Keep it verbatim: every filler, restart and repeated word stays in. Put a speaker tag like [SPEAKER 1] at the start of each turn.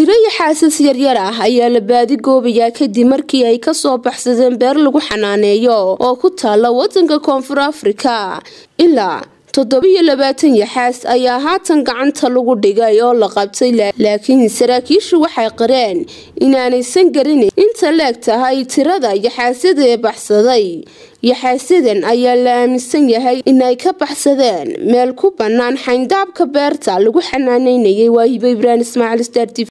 [SPEAKER 1] Tiraya xaasas yaryar ah ayaa la baadi goobaya kadib markii ay ka soo baxsadeen beer lagu xanaaneeyo oo ku taala wadanka Koonfur Afrika. Ilaa toddoba iyo labaatan yaxaas ayaa haatan gacanta lagu dhigay oo la qabtay, laakiin saraakiishu waxay qareen inaanaysan garanin inta leeg tahay tirada yaxaasada ee baxsaday. Yaxaasadan ayaa la aaminsan yahay inay ka baxsadeen meel ku bannaan xayndaabka beerta lagu xanaaneynayay. Waa Hiba Ibrahim Ismaaciil Star T V.